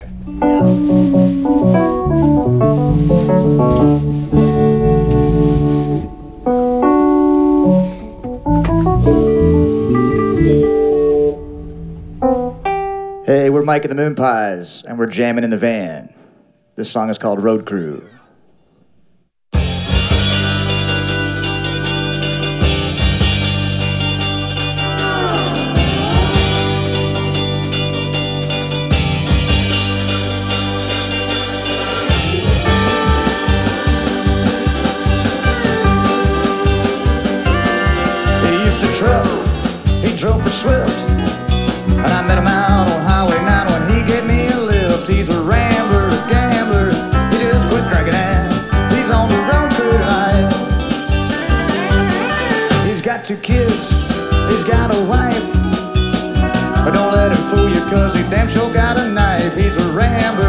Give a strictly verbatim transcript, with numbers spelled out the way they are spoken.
Hey, we're Mike and the Moonpies, and we're jamming in the van. This song is called Road Crew. Truck, he drove for Swift, and I met him out on Highway nine when he gave me a lift. He's a rambler, a gambler, he just quit drinking and he's on the road crew tonight. He's got two kids, he's got a wife, but don't let him fool you cause he damn sure got a knife. He's a rambler,